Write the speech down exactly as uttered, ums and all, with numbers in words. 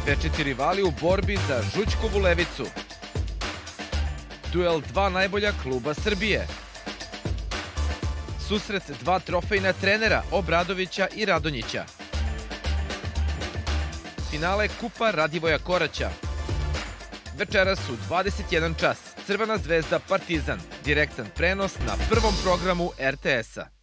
Večiti rivali u borbi za Žućkovu levicu. Duel dva najbolja kluba Srbije. Susret dva trofejna trenera Obradovića i Radonjića. Finale Kupa Radivoja Koraća. Večeras u dvadeset jedan čas. Crvena zvezda Partizan. Direktan prenos na prvom programu er te esa.